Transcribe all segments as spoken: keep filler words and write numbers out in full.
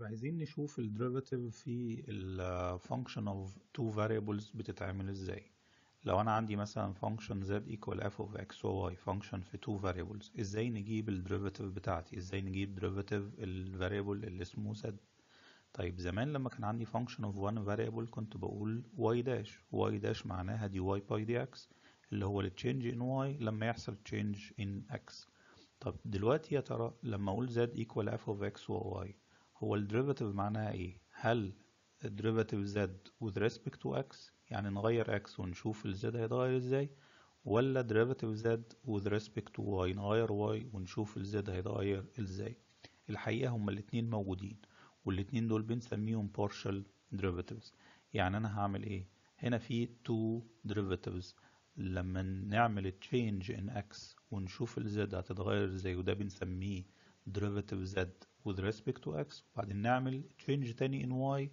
عايزين نشوف ال derivative في ال function of two variables بتتعمل ازاي. لو انا عندي مثلا function z equal f of x و y function في two variables، ازاي نجيب ال derivative بتاعتي؟ ازاي نجيب derivative ال variable اللي اسمه z؟ طيب زمان لما كان عندي function of one variable كنت بقول y dash y dash معناها dy by dx اللي هو ال change in y لما يحصل change in x. طب دلوقتي يا ترى لما اقول z equal f of x و y هو الديريفاتيف معناها ايه؟ هل الديريفاتيف z with respect to x يعني نغير x ونشوف ال z هيتغير ازاي، ولا ديريفاتيف z with respect to y نغير y ونشوف ال z هيتغير ازاي؟ الحقيقة هما الاتنين موجودين، والاتنين دول بنسميهم partial derivatives. يعني انا هعمل ايه؟ هنا في two derivatives، لما نعمل change in x ونشوف ال z هتتغير ازاي وده بنسميه derivative z with respect to x، وبعدين نعمل change تاني in y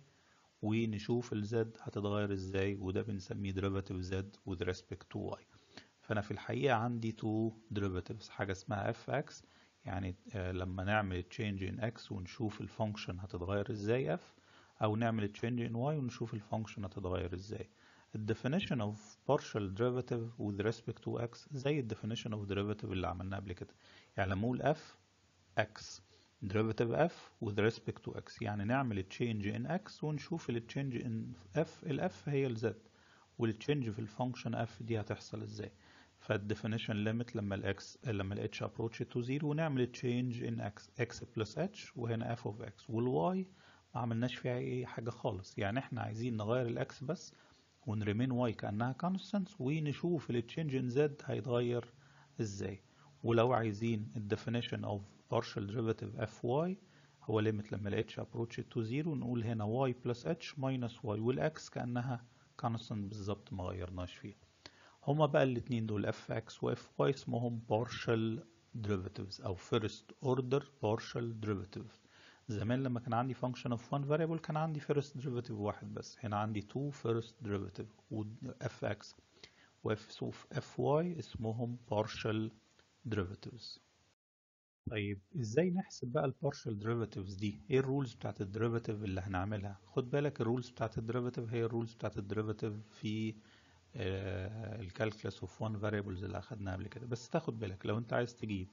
ونشوف ال z هتتغير ازاي وده بنسميه derivative z with respect to y. فأنا في الحقيقة عندي two derivatives، حاجة اسمها fx يعني لما نعمل change in x ونشوف الفانكشن هتتغير ازاي f، أو نعمل change in y ونشوف الفانكشن هتتغير ازاي. ال definition of partial derivative with respect to x زي ال definition of derivative اللي عملناه قبل كده. يعني لما أقول f x derivative f with respect to x يعني نعمل change in x ونشوف ال change in f، ال f هي ال z، وال change في الفانكشن f دي هتحصل ازاي. فال definition limit لما ال x لما ال h approach to zero ونعمل change in x x plus h وهنا f of x، وال y ما عملناش فيها اي حاجة خالص، يعني احنا عايزين نغير ال x بس ونرمين y كأنها constant ونشوف ال change in z هيتغير ازاي. ولو عايزين ال definition of partial derivative fy هو limit لما ال h approach to zero نقول هنا y plus h minus y، وال x كأنها constant بالظبط ما غيرناش فيها. هما بقى الاتنين دول fx و fy اسمهم partial derivatives أو first order partial derivatives. زمان لما كان عندي function of one variable كان عندي first derivative واحد بس، هنا عندي two first derivative و fx و fy اسمهم partial derivatives. طيب ازاي نحسب بقى البارشال ديريفاتيفز دي؟ ايه الرولز بتاعت الديريفاتيف اللي هنعملها؟ خد بالك الرولز بتاعت الديريفاتيف هي الرولز بتاعت الديريفاتيف في الكالكولس اوف وان فاريبلز اللي اخدناها قبل كده. بس تاخد بالك لو انت عايز تجيب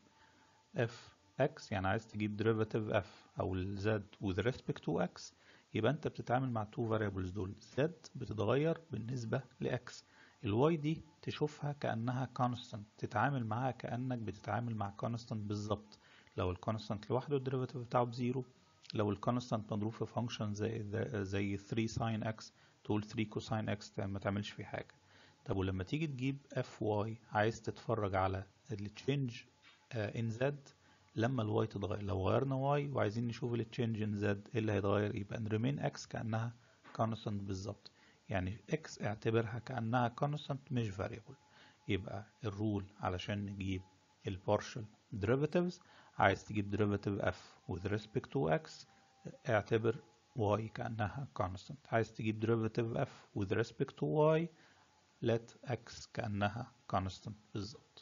اف اكس يعني عايز تجيب ديريفاتيف اف او الزد with respect to x، يبقى انت بتتعامل مع two variables دول، z بتتغير بالنسبة لاكس، الواي دي تشوفها كأنها constant، تتعامل معاها كأنك بتتعامل مع constant بالظبط. لو الكونستانت لوحده الديريفاتيف بتاعه بزيرو، لو الكونستانت مضروب في فانكشن زي زي ثري ساين اكس تقول ثري كوساين اكس ما تعملش فيه حاجة. طب ولما تيجي تجيب اف واي عايز تتفرج على التشينج ان زد لما الواي تتغير، لو غيرنا واي وعايزين نشوف التشينج ان زد ايه اللي هيتغير، يبقى نريمين اكس كأنها كونستانت بالظبط، يعني اكس اعتبرها كأنها كونستانت مش فاريبل. يبقى الرول علشان نجيب البارشل derivatives عايز تجيب derivative f with respect to x اعتبر y كأنها constant، عايز تجيب derivative f with respect to y let x كأنها constant بالظبط.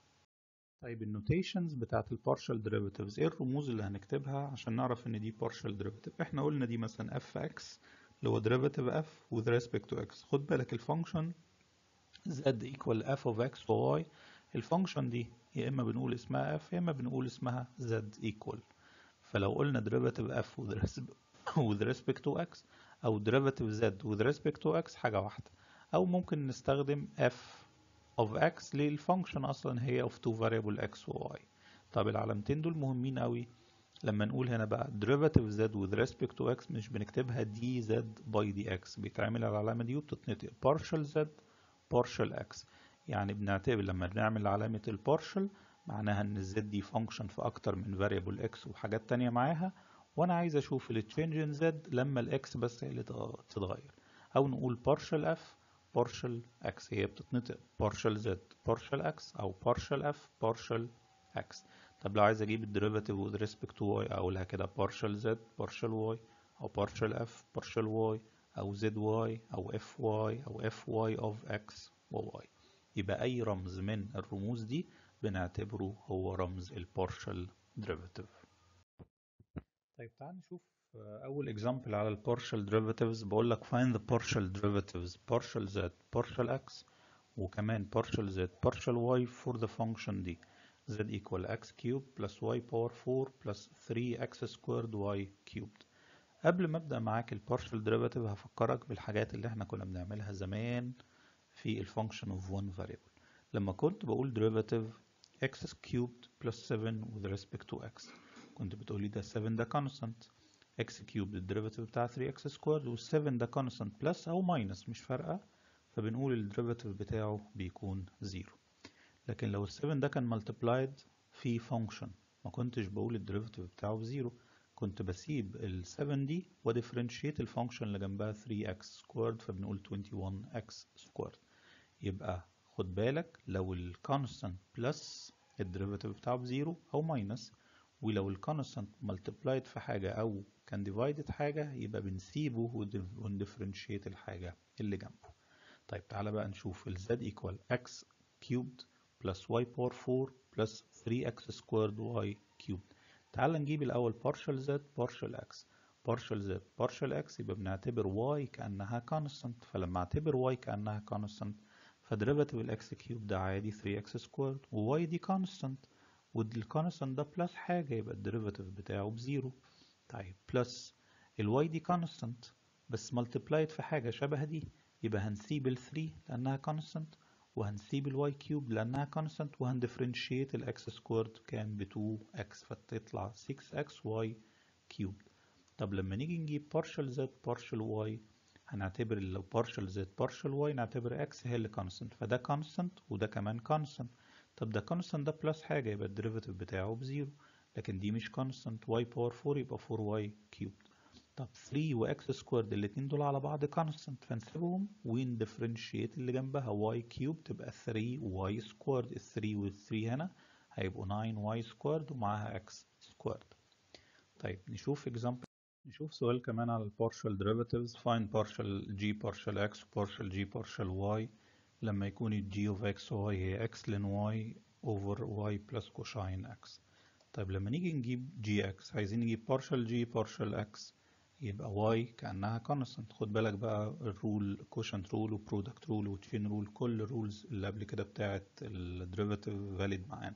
طيب النوتيشنز بتاعت البارشل derivatives ايه الرموز اللي هنكتبها عشان نعرف ان دي partial derivative؟ احنا قلنا دي مثلا fx اللي هو derivative f with respect to x. خد بالك الفانكشن z equal f of x و y، الفانكشن دي يا اما بنقول اسمها f يا اما بنقول اسمها z equal. فلو قلنا derivative f with respect to x او derivative z with respect to x حاجة واحدة، او ممكن نستخدم f of x للفانكشن اصلا هي of two variable x و y. طب العلامتين دول مهمين قوي. لما نقول هنا بقى derivative z with respect to x مش بنكتبها dz by dx، بيتعمل على العلامة دي وبتتنطق partial z partial x، يعني بنعتبر لما بنعمل علامة البارشل معناها ان الزد دي فانكشن في اكتر من variable x وحاجات تانية معاها، وانا عايز اشوف التشينج ان زد لما الاكس بس هي اللي تتغير. او نقول partial f partial x، هي بتتنطق partial z partial x او partial f partial x. طب لو عايز اجيب الديريفاتيف with respect to y اقولها كده partial z partial y او partial f partial y او zy او fy او fy of x و y. يبقى اي رمز من الرموز دي بنعتبره هو رمز البارشل ديريفاتيف. طيب تعال نشوف أول example على ال partial derivatives بقول لك find the partial derivatives partial z partial x وكمان partial z partial y for the function دي z equal x cubed plus y power four plus three x squared y cubed. قبل ما أبدأ معاك ال partial derivative هفكرك بالحاجات اللي احنا كنا بنعملها زمان في ال function of one variable. لما كنت بقول derivative x cubed plus seven with respect to x كنت بتقولي ده seven ده constant x cubed الديريفاتيف بتاع three x squared وال seven ده constant plus أو minus مش فارقة، فبنقول الديريفاتيف بتاعه بيكون زيرو. لكن لو ال seven ده كان multiplied في function ما كنتش بقول الديريفاتيف بتاعه بزيرو، كنت بسيب ال seven دي وديفرنشيت الفانكشن اللي جنبها three x squared فبنقول twenty-one x squared. يبقى خد بالك لو ال constant plus الديريفاتيف بتاعه بزيرو أو minus، ولو ال constant multiplied في حاجة أو كان divided حاجة يبقى بنسيبه وندفرنشيت الحاجة اللي جنبه. طيب تعالى بقى نشوف ال z equal x cubed plus y power four plus three x squared y cubed. تعالى نجيب الأول partial z partial x partial z partial x يبقى بنعتبر y كأنها constant، فلما اعتبر y كأنها constant فديريفاتيف ال x cubed ده عادي three x squared و y دي constant والكونستانت ده بلس حاجة يبقى الديريفاتيف بتاعه بزيرو. طيب بلس الواي دي كونستانت بس ملتبلايد في حاجة شبه دي يبقى هنسيب ال three لأنها كونستانت وهنسيب الواي كيوب لأنها كونستانت وهندفرنشيت الاكس سكويرد كان ب two x فتطلع six x y كيوب. طب لما نيجي نجيب partial z partial y هنعتبر لو partial z partial y نعتبر x هي اللي constant فده constant وده كمان constant. طب ده constant ده بلس حاجة يبقى الديريفاتيف بتاعه بزيرو، لكن دي مش constant y power four يبقى four y cubed. طب three و x squared الاتنين دول على بعض constant فنسيبهم وندفرنشيت اللي جنبها y cubed تبقى three y squared. ال three وال three هنا هيبقوا nine y squared ومعاها x squared. طيب نشوف example نشوف سؤال كمان على ال partial derivatives. find partial g partial x partial g partial y لما يكون ال g of x و y هي x ln y over y plus cosine x. طيب لما نيجي نجيب gx عايزين نجيب partial g partial x يبقى y كأنها constant. خد بالك بقى الرول quotient rule و product rule و chain rule كل الرولز اللي قبل كده بتاعت ال derivative valid معانا.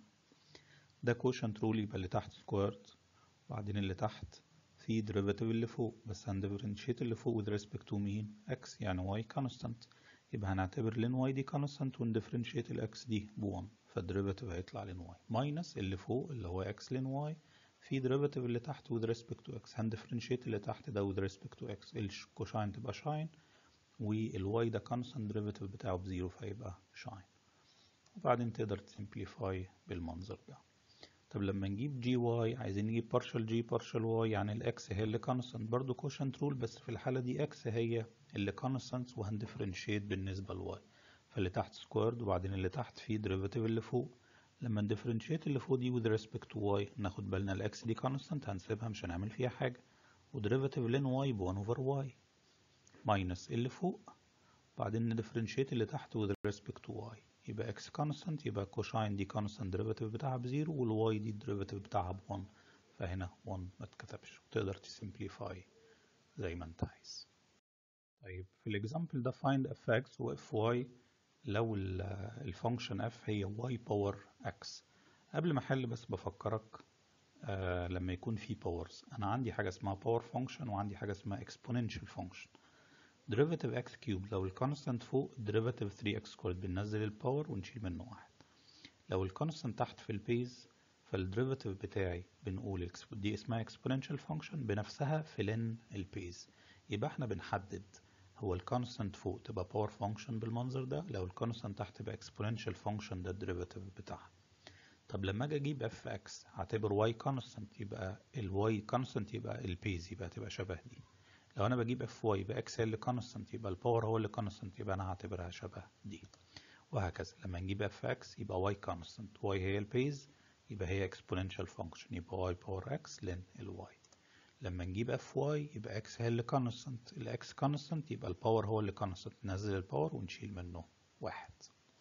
ده quotient rule يبقى اللي تحت squared وبعدين اللي تحت في derivative اللي فوق بس هندفرنشيت اللي فوق with respect to مين x يعني y constant يبقى هنعتبر ln y دي constant وندفرنشيت ال x دي ب one فالديريفاتيف هيطلع ln y minus اللي فوق اللي هو x ln y في derivative اللي تحت with respect to x هندفرنشيت اللي تحت ده with respect to x الكوشاين تبقى شاين وال y ده constant derivative بتاعه بزيرو فيبقى شاين وبعدين تقدر تسمبليفاي بالمنظر ده. طب لما نجيب جي واي عايزين نجيب partial جي partial واي يعني الاكس هي اللي constant برضو quotient rule بس في الحالة دي اكس هي اللي constant وهندفرنشيت بالنسبة لواي فاللي تحت squared وبعدين اللي تحت فيه derivative اللي فوق. لما ندفرنشيت اللي فوق دي with respect to y ناخد بالنا الاكس دي constant هنسيبها مش هنعمل فيها حاجة ودerivative ln y ب one over y minus اللي فوق بعدين ندفرنشيت اللي تحت with respect to y يبقى x constant يبقى كوشاين دي constant derivative بتاعها بزيرو والواي دي derivative بتاعها ب one فهنا one ما اتكتبش وتقدر تسمبليفاي زي ما انت عايز. طيب في الاكزامبل ده find f(x) و fy لو الفانكشن f هي y power x. قبل ما احل بس بفكرك آه لما يكون في powers انا عندي حاجة اسمها power function وعندي حاجة اسمها exponential function. derivative x cube لو الكونستانت فوق derivative three x squared بننزل الباور ونشيل منه واحد. لو الكونستانت تحت في البيز فالديريفاتيف بتاعي بنقول دي اسمها exponential function بنفسها في ln البيز. يبقى احنا بنحدد هو الكونستانت فوق تبقى باور فانكشن بالمنظر ده لو الكونستانت تحت تبقى exponential function ده الديريفاتيف بتاعها. طب لما اجي اجيب fx هعتبر y constant يبقى ال y constant يبقى البيز يبقى تبقى شبه دي. لو انا بجيب اف واي يبقى اكس هي اللي كونستانت يبقى الباور هو اللي كونستانت يبقى انا هعتبرها شبه دي وهكذا. لما نجيب اف اكس يبقى واي كونستانت واي هي البيز يبقى هي اكسبوننشال فانكشن يبقى واي باور اكس لين الواي. لما نجيب اف واي يبقى اكس هي اللي كونستانت الاكس كونستانت يبقى الباور هو اللي كونستانت ننزل الباور ونشيل منه واحد.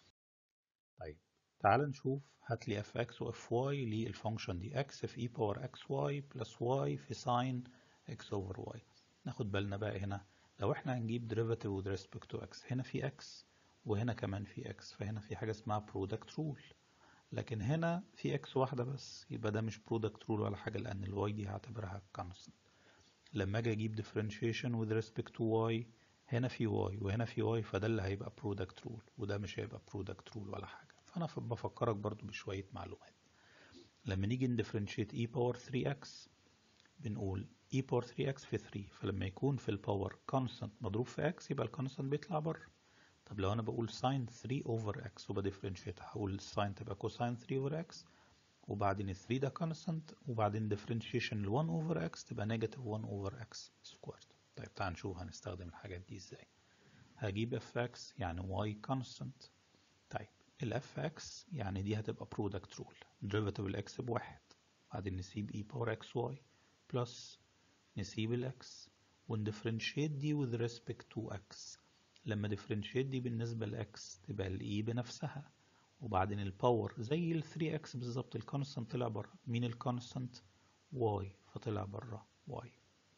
طيب تعال نشوف هات لي اف اكس واف واي للفانكشن دي اكس في اي باور اكس واي بلس واي في ساين x over y. ناخد بالنا بقى هنا لو احنا هنجيب derivative with respect to x، هنا في x وهنا كمان في x، فهنا في حاجة اسمها product rule. لكن هنا في x واحدة بس، يبقى ده مش product rule ولا حاجة، لأن ال y دي هعتبرها constant. لما اجي اجيب differentiation with respect to y، هنا في y وهنا في y، فده اللي هيبقى product rule وده مش هيبقى product rule ولا حاجة. فأنا بفكرك برضو بشوية معلومات. لما نيجي ندفرنشيت e power ثري x بنقول e power ثري x في ثري، فلما يكون في الباور constant مضروب في x يبقى الكونستانت بيطلع بره. طب لو انا بقول ساين ثري over x وبديفرنشيت، هقول الساين تبقى كوساين ثري over x، وبعدين ال ثري ده constant، وبعدين ديفرنشيشن ال ون over x تبقى نيجاتيف ون over x squared. طيب تعال نشوف هنستخدم الحاجات دي ازاي. هجيب fx يعني y constant. طيب ال fx يعني دي هتبقى product rule، derivative ال x بواحد، بعدين نسيب e power xy plus نسيب ال x وندفرنشيت دي with respect to x. لما ديفرنشيت دي بالنسبة ل x تبقى ال e بنفسها، وبعدين الباور زي ال ثري x بالظبط، الكونستانت طلع بره. مين الكونستانت؟ y، فطلع بره y.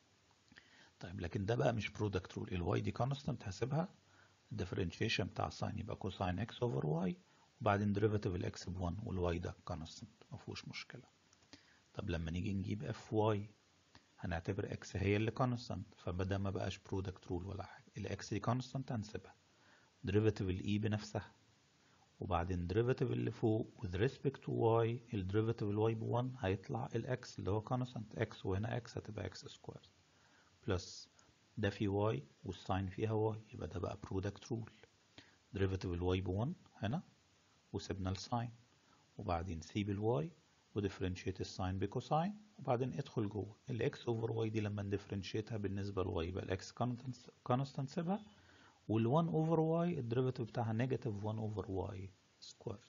طيب لكن ده بقى مش برودكت رول، ال y دي كونستانت هسيبها، الديفرنشيشن بتاع ساين يبقى كوساين x over y، وبعدين ديريفاتيف ال x ب واحد وال y ده كونستانت مفيهوش مشكلة. طب لما نيجي نجيب fy هنعتبر x هي اللي كونستانت، فبدا ما بقاش برودكت رول ولا حاجة، ال x دي كونستانت هنسيبها، ديريفاتيف ال e بنفسها، وبعدين ديريفاتيف اللي فوق with respect to y، الديريفاتيف ال y ب واحد هيطلع ال x اللي هو constant x، وهنا x هتبقى x سكوير بلس ده في y والساين فيها y، يبقى ده بقى product rule. ديريفاتيف ال y ب واحد هنا وسيبنا الساين، وبعدين سيب ال y وديفرنشيت الساين بكوساين، وبعدين ادخل جوه ال x over y دي لما نديفرنشيتها بالنسبة ل y يبقى ال x constant سيبها، وال واحد over y الديريفاتيف بتاعها نيجاتيف واحد over y سكويرد.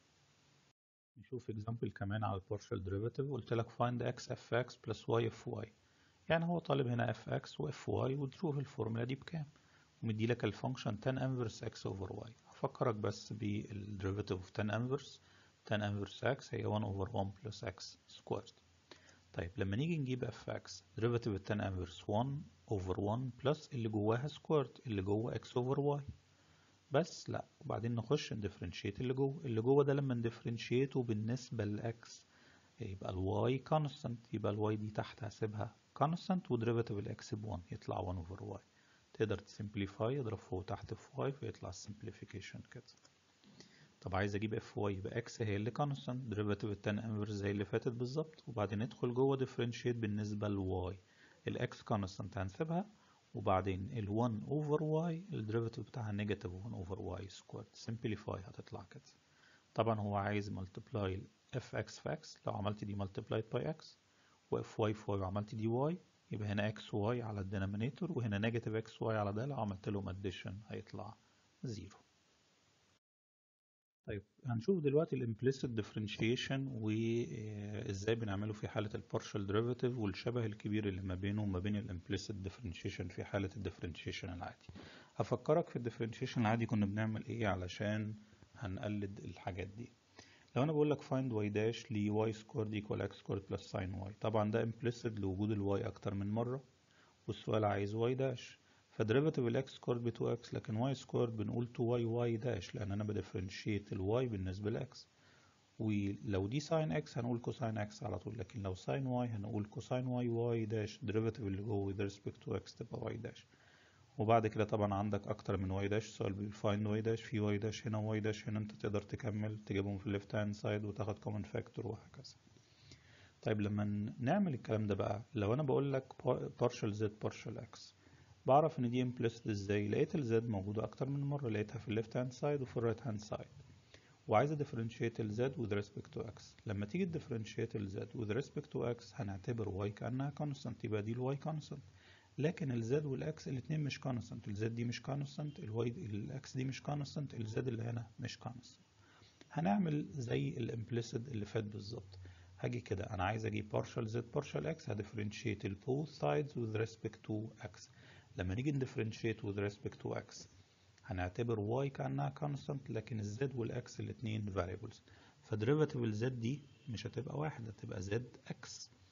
نشوف example كمان على البارشال ديريفاتيف. قلت لك find x fx plus y fy، يعني هو طالب هنا fx و fy وتشوف الفورمولا دي بكام، ومدي لك الفانكشن tan inverse x over y. هفكرك بس بالديريفاتيف of tan inverse. tan inverse x هي واحد over واحد plus x سكويرد. طيب لما نيجي نجيب fx ديريفاتيف tan inverse واحد over واحد plus اللي جواها سكويرد اللي جوه x over y بس، لا وبعدين نخش ندفرنشيت اللي جوه. اللي جوه ده لما ندفرنشيته بالنسبة للاكس يبقى الواي كونستانت، يبقى الواي دي تحت هسيبها كونستانت وديريفاتيف الاكس ب واحد يطلع واحد اوفر واي. تقدر تسمبليفاي، اضرب فوق وتحت في واي فيطلع السمبليفيكيشن كده. طب عايز اجيب اف واي يبقى اكس هي اللي كونستانت، ديريفاتيف التان انفرس زي اللي فاتت بالظبط، وبعدين ندخل جوه ديفرنشيت بالنسبة لواي. الاكس كونستانت هنسيبها، وبعدين ال واحد over y الديريفاتيف بتاعها نيجاتيف واحد over y سكوير. سمبليفاي هتطلع كده. طبعا هو عايز ملتبلاي fx في x، لو عملت دي ملتبلايد باي x، و fy في y وعملت دي y يبقى هنا xy على الدينامينيتور، وهنا نيجاتيف xy على ده، لو عملت لهم اديشن هيطلع زيرو. طيب هنشوف دلوقتي الامبليسيت ديفرنشيشن وازاي بنعمله في حالة البارشال ديريفاتيف، والشبه الكبير اللي ما بينه وما بين الامبليسيت ديفرنشيشن في حالة الديفرنشيشن العادي. هفكرك في الديفرنشيشن العادي كنا بنعمل ايه علشان هنقلد الحاجات دي. لو انا بقول لك find y dash ل y squared equal x squared plus sin y، طبعا ده implicit لوجود ال y اكتر من مرة، والسؤال عايز y dash، فديريفاتيف ال x squared ب تو x، لكن y squared بنقول تو y y dash لان انا بديفرنشيت ال y بالنسبة ل x، ولو دي sin x هنقول cosine x على طول، لكن لو sin y هنقول cosine y y dash، ديريفاتيف اللي جوه with respect to x تبقى y dash. وبعد كده طبعا عندك اكتر من y dash، السؤال بيقول find y dash، في y dash هنا و y dash هنا، انت تقدر تكمل تجيبهم في left hand side وتاخد common factor وهكذا. طيب لما نعمل الكلام ده بقى، لو انا بقول لك partial z partial x، بعرف ان دي implicit ازاي؟ لقيت ال z موجودة اكتر من مرة، لقيتها في ال left hand side وفي ال right hand side، وعايز differentiate ال z with respect to x. لما تيجي differentiate ال z with respect to x هنعتبر y كأنها constant، يبقى دي ال y constant، لكن ال z وال x الاتنين مش constant، ال z دي مش constant، ال y ال x دي مش constant، ال z اللي هنا مش constant. هنعمل زي ال implicit اللي فات بالظبط. هاجي كده انا عايز اجيب partial z partial x، هديفرنشيت ال both sides with respect to x. لما نيجي نديفرنشيت with respect to x هنعتبر y كأنها constant، لكن ال z وال x الاتنين variables، فديريفاتيف ال z دي مش هتبقى واحد، هتبقى z x،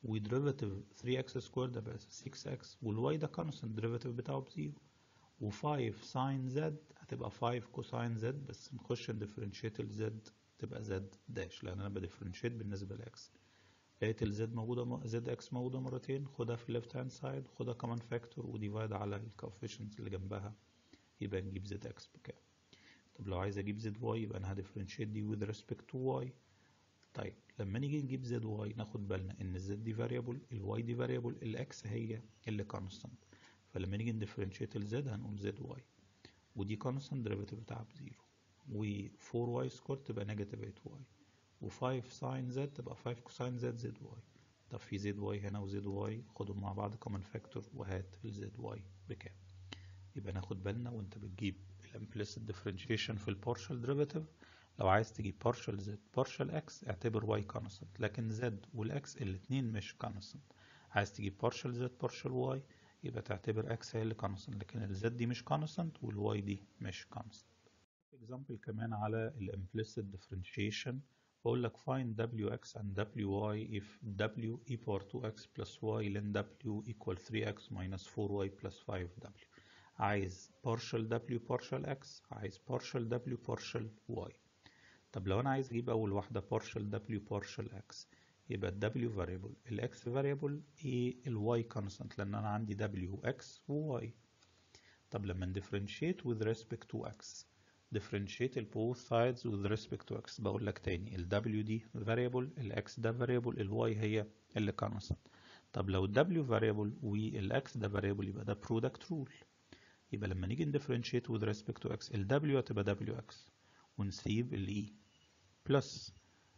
وديريفاتيف ثري اكس سكوير ده بقى سكس اكس، والواي ده كونستنت ديريفاتيف بتاعه بزيرو، و5 ساين زد هتبقى خمسة كوساين زد، بس نخش نديفرنشيت الزد تبقى زد داش، لان انا بديفرنشيت بالنسبه لاكس. لقيت الزد موجوده، زد اكس موجوده مرتين، خدها في الليفت هاند سايد، خدها كمان فاكتور وديفايد على الكوفيشنت اللي جنبها، يبقى نجيب زد اكس بكام. طب لو عايز اجيب زد واي يبقى انا هديفرنشيت دي with respect to واي. طيب لما نيجي نجيب زد واي ناخد بالنا ان الزد دي فاريبل، الواي دي فاريبل، الاكس هي اللي كونستنت، فلما نيجي نديفرنشيت الزد هنقول زد واي، ودي كونستنت ديريفاتيف بتاعها بزيرو، و فور واي سكوير تبقى نيجاتيف ايت واي، و5 ساين زد تبقى خمسة كوساين زد زد واي. طب في زد واي هنا وزد واي، خدهم مع بعض كومن فاكتور وهات الزد واي بكام. يبقى ناخد بالنا وانت بتجيب الامبليسيت ديفرنشيشن في البارشال ديريفاتيف، لو عايز تجيب بارشال زد بارشال اكس اعتبر واي كونستنت، لكن زد والاكس الاتنين مش كونستنت. عايز تجيب بارشال زد بارشال واي يبقى تعتبر اكس هي اللي كونستنت، لكن الزد دي مش كونستنت والواي دي مش كونستنت. example كمان على الامبليسيت ديفرنشيشن، بقول لك find wx and wy if w e power two x plus y ln w equal three x minus four y plus five w. عايز partial w partial x، عايز partial w partial y. طب لو انا عايز اجيب اول واحده partial w partial x، يبقى ال w variable ال x variable ايه ال y constant، لان انا عندي w x و y. طب لما نديفرنشيت with respect to x، differentiate ال both sides with respect to x، بقول لك تاني ال w دي variable، ال x ده variable، ال y هي اللي constant. طب لو ال w variable وال x ده variable يبقى ده product rule، يبقى لما نيجي نديفرنشيت with respect to x ال w هتبقى wx ونسيب ال e بلس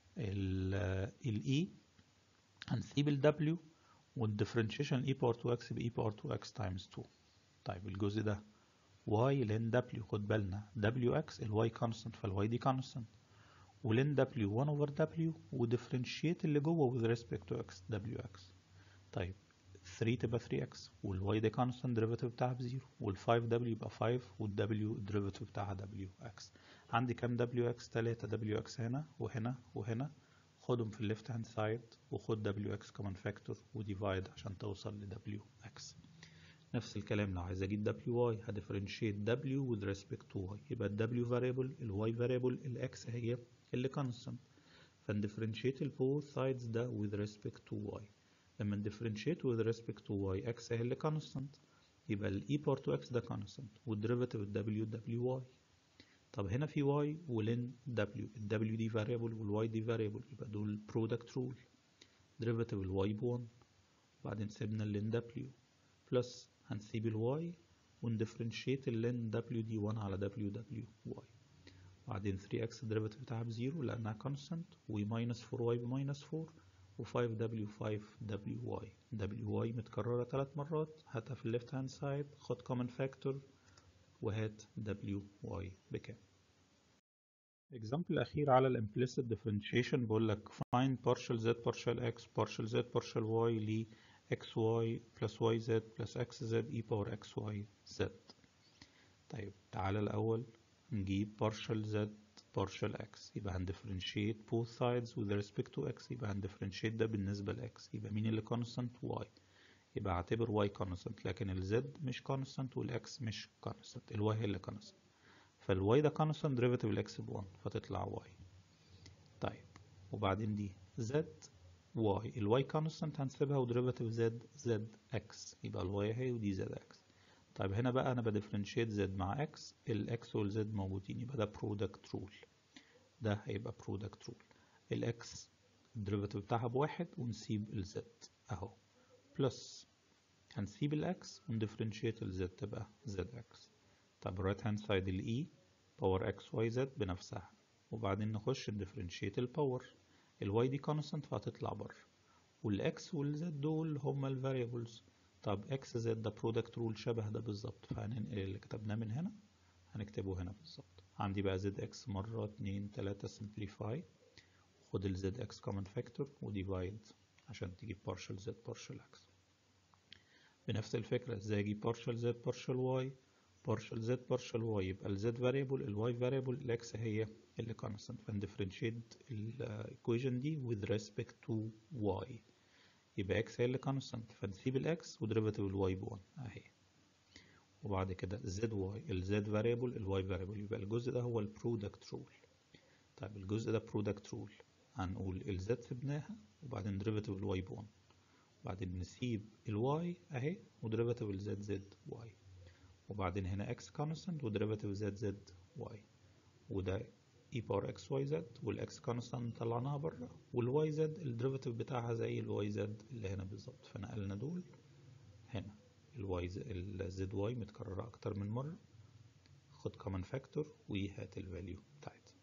ال e، هنسيب ال w والديفرنشيشن e power two x ب e power two x times two. طيب الجزء ده y لن w، خد بالنا wx ال y constant فال y دي constant، ولن w one over w وديفرنشيت اللي جوه with respect to x wx. طيب ثري تبقى ثري اكس وال y دي constant derivative بتاعها بزيرو، وال فايف w يبقى فايف وال w derivative بتاعها wx. عندي كام wx؟ تلاتة wx هنا وهنا وهنا، خدهم في الليفت هاند سايد وخد wx كمان فاكتور وديفايد عشان توصل ل wx. نفس الكلام لو عايز اجيب wy هديفرنشيت w with respect to y، يبقى ال w variable ال y variable ال x هي اللي constant، فنديفرنشيت ال both sides ده with respect to y. لما نديفرنشيت with respect to y x هي اللي constant، يبقى ال e power to x ده constant والديريفاتيف ال w wy. طب هنا في y ولن w، ال w دي variable وال y دي variable، يبقى دول product rule، ديريفاتيف ال y ب واحد، وبعدين سيبنا اللن w بلس هنسيب الواي وندفرنشيت اللين w دي واحد على w w y، وبعدين ثري اكس الديريفاتيف بتاعها بزيرو لأنها كونستانت، وماينس فور واي بماينس فور، و5 w خمسة w y. w y متكررة تلات مرات، هاتها في الليفت هاند سايد، خد كومن فاكتور وهات w y بكام. example الأخير على ال implicit differentiation بقول لك find partial z partial x partial z partial y ل xy plus yz plus xz e power xyz. طيب تعالى الأول نجيب partial z partial x، يبقى هندفرنشيت both sides with respect to x، يبقى هندفرنشيت ده بالنسبة ل x، يبقى مين اللي constant؟ y، يبقى اعتبر y constant، لكن ال z مش constant وال x مش constant، ال y هي اللي constant، فال y ده constant derivative ال x ب واحد فتطلع y. طيب وبعدين دي z y، ال y constant هنسيبها وديريفاتيف z z x، يبقى ال y هي ودي z x. طيب هنا بقى انا بديفرنشيت z مع x، ال x وال z موجودين، يبقى ده product rule، ده هيبقى product rule. ال x الديريفاتيف بتاعها بواحد ونسيب ال z اهو، بلس هنسيب ال x ونديفرنشيت ال z تبقى zx. طب right hand side ال e باور x y z بنفسها، وبعدين نخش نديفرنشيت الباور، ال y دي constant فهتطلع بره، وال x وال z دول هما ال variables. طب x z ده product rule شبه ده بالظبط، فهننقل اللي كتبناه من هنا هنكتبه هنا بالظبط. عندي بقى zx مرة اتنين تلاتة simplify، خد ال zx common factor وديفايد عشان تجيب partial z partial x. بنفس الفكرة ازاي اجيب partial z partial y، partial z partial y، يبقى ال z variable ال y variable ال x هي اللي constant، فندفرنشيت ال equation دي with respect to y، يبقى x هي اللي كونستانت، فنسيب الاكس وديريفاتيف الواي ب واحد اهي. وبعد كده الزد واي، الزد فاريبل الواي فاريبل، يبقى الجزء ده هو البرودكت رول. طيب الجزء ده برودكت رول، هنقول الزد سيبناها وبعدين ديريفاتيف الواي ب واحد، وبعدين نسيب الواي اهي وديريفاتيف الزد زد واي، وبعدين هنا اكس كونستانت وديريفاتيف زد زد واي، وده e باور اكس واي زد، والاكس كونستانت طلعناها بره، والواي زد الديريفاتيف بتاعها زي الواي زد اللي هنا بالظبط، فنقلنا دول هنا. الواي الزد واي متكررة أكتر من مرة، خد كومن فاكتور وهات الفاليو بتاعتها.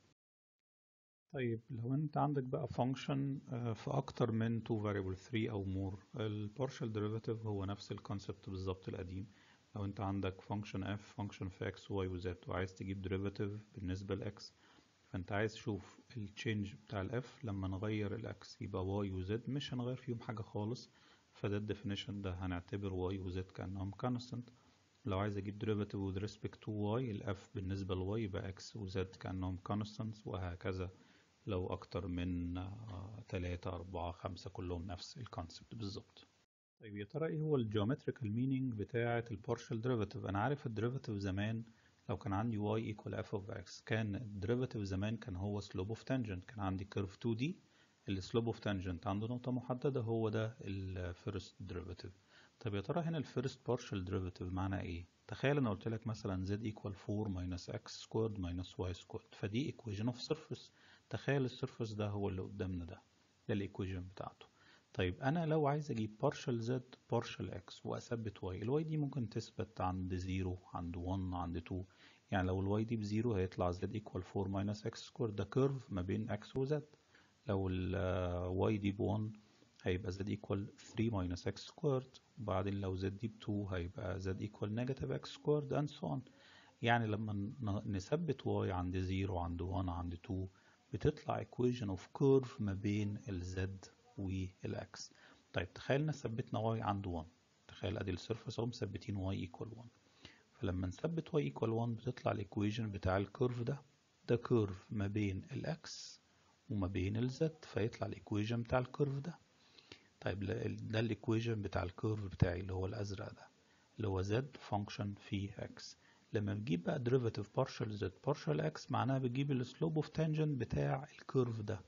طيب لو انت عندك بقى فانكشن في اكتر من تو variable ثري او مور، البارشال ديريفاتيف هو نفس الكونسبت بالظبط القديم. لو انت عندك فانكشن اف، فانكشن في اكس واي وزد، وعايز تجيب ديريفاتيف بالنسبه لاكس، فانت عايز تشوف التشينج بتاع الاف لما نغير الاكس، يبقى واي وزد مش هنغير فيهم حاجه خالص، فده الديفينيشن ده هنعتبر واي وزد كانهم كونستانت. لو عايز اجيب derivative with respect to y، الاف بالنسبة ل y يبقى x و z كأنهم constants، وهكذا لو اكتر من آه، تلاتة اربعة خمسة كلهم نفس الكونسبت بالظبط. طيب يا ترى ايه هو الجيومتريكال مينينج بتاعة البارشال ديريفاتيف؟ انا عارف الديريفاتيف زمان لو كان عندي y equal f of x، كان الديريفاتيف زمان كان هو slope of tangent، كان عندي curve تو دي السلوب اوف تانجنت عنده نقطة محددة، هو ده الفيرست ديريفاتيف. طب يا ترى هنا الفيرست بارشال ديريفاتيف معناه ايه؟ تخيل انا قلت لك مثلا z equal فور minus x squared minus y squared، فدي equation of surface. تخيل السيرفيس ده هو اللي قدامنا ده، ده الايكويشن بتاعته. طيب انا لو عايز اجيب partial z partial x واثبت y، الواي دي ممكن تثبت عند زيرو عند واحد عند اتنين، يعني لو الواي دي بزيرو هيطلع z equal فور minus x squared، ده كيرف ما بين x و z. لو ال y دي ب واحد هيبقى z equal ثري minus x squared، وبعدين لو z دي ب اتنين هيبقى z equal negative x squared and so on. يعني لما نثبت y عند زيرو عند واحد عند اتنين بتطلع equation of curve ما بين ال z وال x. طيب تخيل ان ثبتنا y عند واحد، تخيل ادي السيرفس اهو مثبتين y equal واحد، فلما نثبت y equal واحد بتطلع الايكويشن بتاع الكيرف ده، ده كيرف ما بين الاكس وما بين الزد، فيطلع الايكويشن بتاع الكيرف ده. طيب ده الايكويشن بتاع الكيرف بتاعي اللي هو الازرق ده، اللي هو زد فانكشن في اكس. لما بتجيب بقى ديريفاتيف بارشال زد بارشال اكس، معناها بتجيب السلوب اوف تانجنت بتاع الكيرف ده.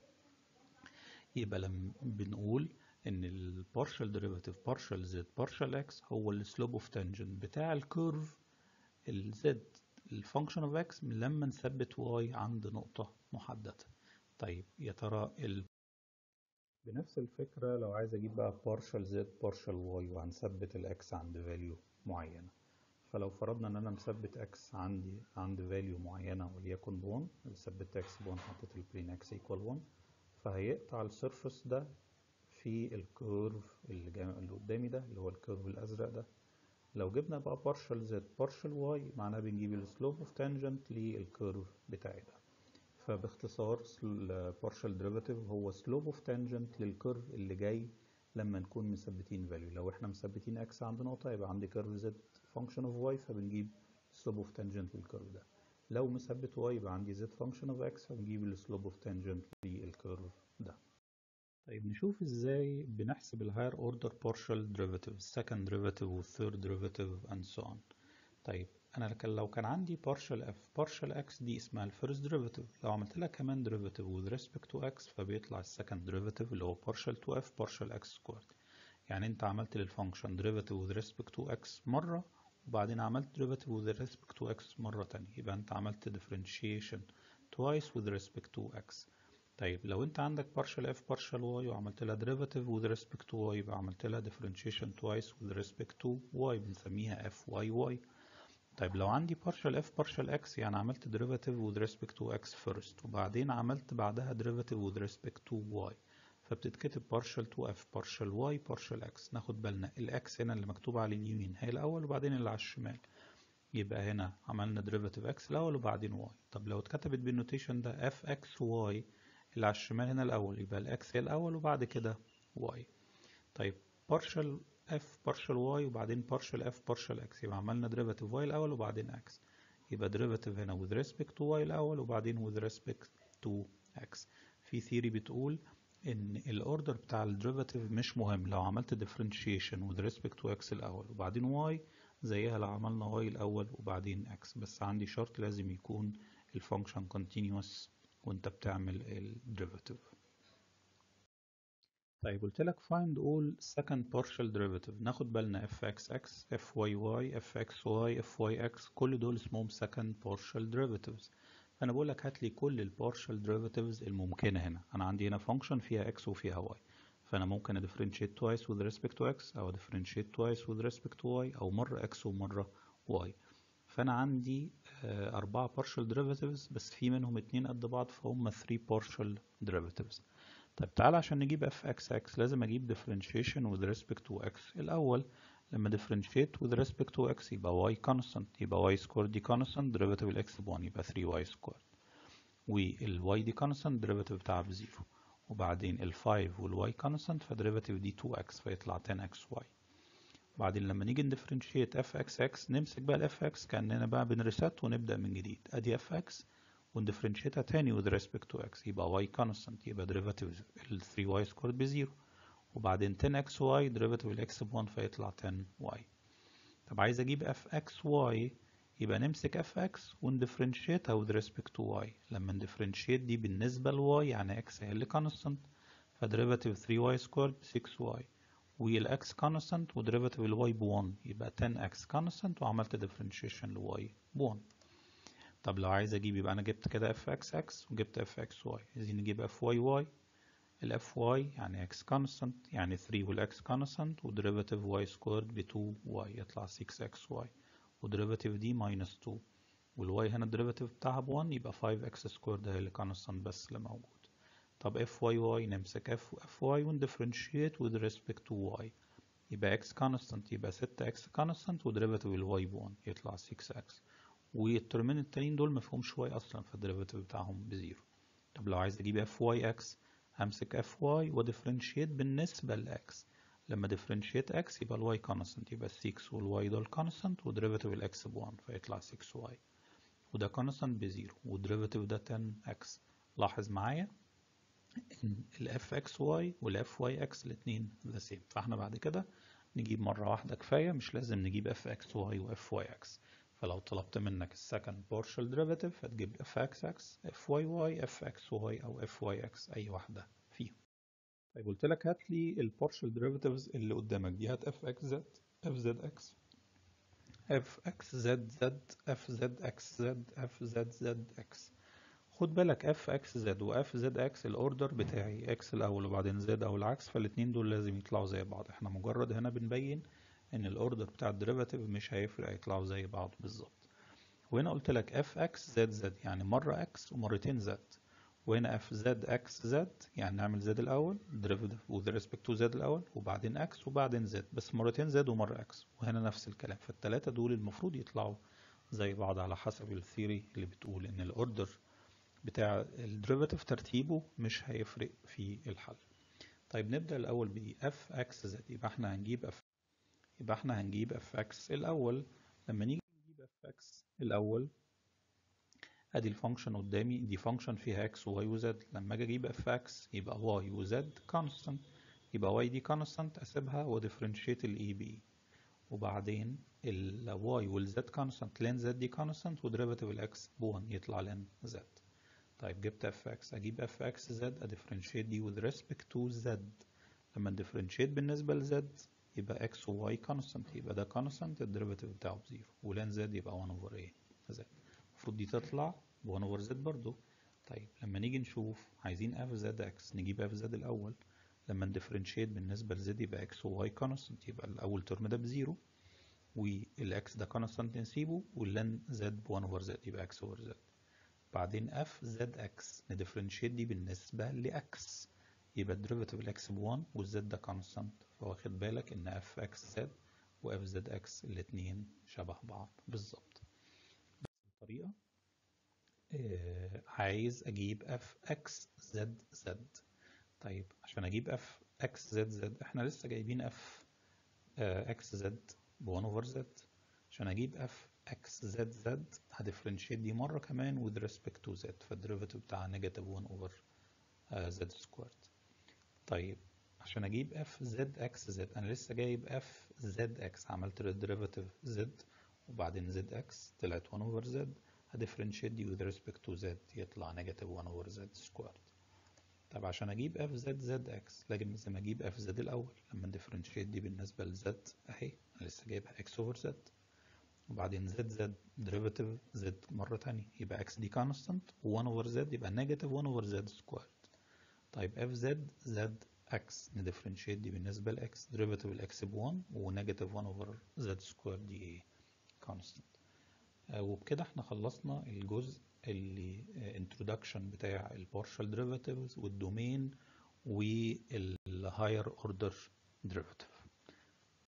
يبقى لما بنقول ان البارشال ديريفاتيف بارشال زد بارشال اكس هو السلوب اوف تانجنت بتاع الكيرف الزد الفانكشن اوف اكس لما نثبت واي عند نقطة محددة. طيب يا ترى ال... بنفس الفكرة لو عايز اجيب بقى partial z partial y وهنثبت الاكس عند value معينة، فلو فرضنا ان انا مثبت اكس عندي عند value معينة وليكن ب واحد، ثبت اكس ب واحد حطيت البلين اكس equal واحد، فهيقطع السيرفس ده في الكيرف اللي, جا... اللي قدامي ده اللي هو الكيرف الازرق ده. لو جبنا بقى partial z partial y معناها بنجيب السلوب اوف تانجنت للكيرف بتاعي ده. فباختصار ال partial derivative هو slope of tangent للكيرف اللي جاي لما نكون مثبتين value. لو احنا مثبتين x عند نقطة يبقى عندي كيرف z function of y، فبنجيب slope of tangent للكيرف ده. لو مثبت y يبقى عندي z function of x، فبنجيب ال slope of tangent للكيرف ده. طيب نشوف ازاي بنحسب ال higher order partial derivative، second derivative و third derivative and so on. طيب انا كان لو كان عندي partial f partial x دي اسمها الفيرست derivative، لو عملت لها كمان derivative with respect to x فبيطلع السكند derivative اللي هو partial to f partial x squared. يعني انت عملت للفانكشن derivative with respect to x مرة، وبعدين عملت derivative with respect to x مرة تانية، يبقى انت عملت differentiation twice with respect to x. طيب لو انت عندك partial f partial y وعملت لها derivative with respect to y يبقى عملت لها differentiation twice with respect to y، بنسميها fy. طيب لو عندي partial f partial x يعني عملت derivative with respect to x first، وبعدين عملت بعدها derivative with respect to y، فبتتكتب partial to f partial y partial x. ناخد بالنا الاكس هنا اللي مكتوب على اليمين هي الاول وبعدين اللي على الشمال، يبقى هنا عملنا derivative x الاول وبعدين y. طب لو اتكتبت بالنوتيشن ده fx y اللي على الشمال هنا الاول، يبقى الاكس هي الاول وبعد كده y. طيب partial f partial y وبعدين partial f partial x، يبقى عملنا derivative y الأول وبعدين x، يبقى derivative هنا with respect to y الأول وبعدين with respect to x. في ثيري بتقول ان الاوردر بتاع الديريفاتيف مش مهم. لو عملت differentiation with respect to x الاول وبعدين y زيها لو عملنا y الاول وبعدين x، بس عندي شرط لازم يكون الفانكشن continuous وانت بتعمل الديريفاتيف. طيب قلت لك find all second partial derivative، ناخد بالنا fxx fyy fxy fyx كل دول اسمهم second partial derivatives. فانا بقول لك هات لي كل البارشال derivatives الممكنه هنا. انا عندي هنا function فيها x وفيها y، فانا ممكن differentiate twice with respect to x او differentiate twice with respect to y او مره x ومره y. فانا عندي آه، أربعة partial derivatives بس في منهم اتنين قد بعض فهم three partial derivatives. طيب تعالى عشان نجيب fxx لازم اجيب differentiation with respect to x الاول. لما differentiate with respect to x يبقى y constant، يبقى y squared دي constant derivative ال x ب واحد يبقى three y squared، وال y دي constant derivative بتاعها بزيرو، وبعدين ال خمسة وال y constant فدerivative دي تو إكس فيطلع عشرة إكس واي. بعدين لما نيجي ندفرنشيت fxx نمسك بقى ال fx كأننا بقى بنريسات ونبدأ من جديد. ادي fx وندفرنشيتها تاني with respect to x يبقى y constant، يبقى derivative ال three y squared بزيرو، وبعدين ten إكس واي derivative ال x ب واحد فيطلع ten y. طب عايز اجيب fxy يبقى نمسك fx وندفرنشيتها with respect to y. لما ندفرنشيت دي بالنسبة ل y يعني x هي اللي constant فدerivative three y squared six y، والاكس كونستانت وديريفاتيف الواي ب واحد يبقى ten x كونستانت وعملت ديفرنشيشن لواي ب واحد. طب لو عايز اجيب يبقى انا جبت كده fxx وجبت fxy، عايزين نجيب fyy. ال fy يعني x كونستانت يعني three والاكس كونستانت وديريفاتيف y سكويرد ب two y يطلع six x y، وديريفاتيف دي minus two، والواي هنا الديريفاتيف بتاعها ب واحد يبقى five x سكويرد هي اللي كونستانت بس اللي موجود. طب fyy نمسك f fy وندفرنشيت with respect to y يبقى x constant يبقى six x constant وديريفاتيف الواي ب واحد يطلع six x، والترمين التانيين دول مفهومش y اصلا فالديريفاتيف بتاعهم بزيرو. طب لو عايز اجيب fyx همسك fy وديفرنشيت بالنسبة ل x. لما ديفرنشيت x يبقى الواي constant يبقى six والواي دول constant وديريفاتيف الاكس ب واحد فيطلع six y، وده constant بزيرو والديريفاتيف ده ten x. لاحظ معايا ان ال fxy وال fyx الاتنين the same، فاحنا بعد كده نجيب مرة واحدة كفاية، مش لازم نجيب fxy و fyx. فلو طلبت منك السكند partial derivative هتجيب fxx fyy fxy أو fyx أي واحدة فيهم. طيب قلت لك هات لي ال partial derivatives اللي قدامك دي، هات fxz fzx fxzz fzxz fzzx. خد بالك اف اكس زد واف زد اكس الاوردر بتاعي اكس الاول وبعدين زد او العكس، فالاتنين دول لازم يطلعوا زي بعض. احنا مجرد هنا بنبين ان الاوردر بتاع الديريفاتيف مش هيفرق، هيطلعوا زي بعض بالظبط. وهنا قلت لك اف اكس زد زد يعني مرة اكس ومرتين زد، وهنا اف زد اكس زد يعني نعمل زد الاول ديريفاتيف وذ ريسبكت تو زد الاول وبعدين اكس وبعدين زد، بس مرتين زد ومرة اكس، وهنا نفس الكلام. فالتلاتة دول المفروض يطلعوا زي بعض على حسب الثيوري اللي بتقول ان الاوردر بتاع الديريفاتيف ترتيبه مش هيفرق في الحل. طيب نبدأ الأول ب f x z، يبقى احنا هنجيب f يبقى احنا هنجيب fx الأول. لما نيجي نجيب fx الأول ادي الفانكشن قدامي، دي فانكشن فيها x و y و z. لما اجي اجيب fx يبقى y و z constant، يبقى y دي constant اسيبها وديفرنشيت ال e ب e، وبعدين ال y وال z constant لين z دي constant وديريفاتيف ال x ب واحد يطلع لين z. طيب جبت fx اجيب fx z اديفرنشيت دي with respect to z. لما نديفرنشيت بالنسبة ل z يبقى x و y constant، يبقى ده constant الديريفاتيف بتاعه بزيرو، ولين z يبقى واحد over a z. المفروض دي تطلع ب واحد over z برضو. طيب لما نيجي نشوف عايزين f z x نجيب f z الأول. لما نديفرنشيت بالنسبة ل z يبقى x و y constant، يبقى الأول ترم ده بزيرو والاكس ده constant نسيبه، واللين z ب واحد over z يبقى x over z. بعدين f zx ندفرنشيت دي بالنسبة لx، يبقى الديريفاتيف الاكس ب واحد والزد ده كونستانت، فواخد بالك ان f x z و f zx الاتنين شبه بعض بالظبط. بس الطريقة آه عايز اجيب f x z z. طيب عشان اجيب f x z z احنا لسه جايبين f آه x z ب واحد over z. عشان اجيب f x z z هديفرنشيت دي مرة كمان with respect to z، فالديريفاتيف بتاعها نيجاتيف واحد over uh, z سكويرد. طيب عشان اجيب اف زد اكس زد، انا لسه جايب اف زد اكس، عملت الديريفاتيف زد وبعدين زد اكس طلعت واحد اوفر زد، هديفرنشيت دي with respect to z يطلع نيجاتيف واحد اوفر زد سكوير. طب عشان اجيب اف زد زد اكس لازم اجيب اف زد الاول، لما نديفرنشيت دي بالنسبه لزد اهي انا لسه جايبها اكس اوفر زد، وبعدين زد زد ديريفاتيف زد مره ثانيه يبقى اكس دي كونستانت و1 اوفر زد يبقى نيجاتيف واحد اوفر زد سكوير. طيب اف زد زد اكس نديفرنشيت دي بالنسبه لاكس، ديريفاتيف الاكس ب واحد ونيجاتيف واحد اوفر زد سكوير دي ايه كونستانت. وبكده احنا خلصنا الجزء اللي introduction بتاع البارشال derivatives والدومين والهاير اوردر derivative.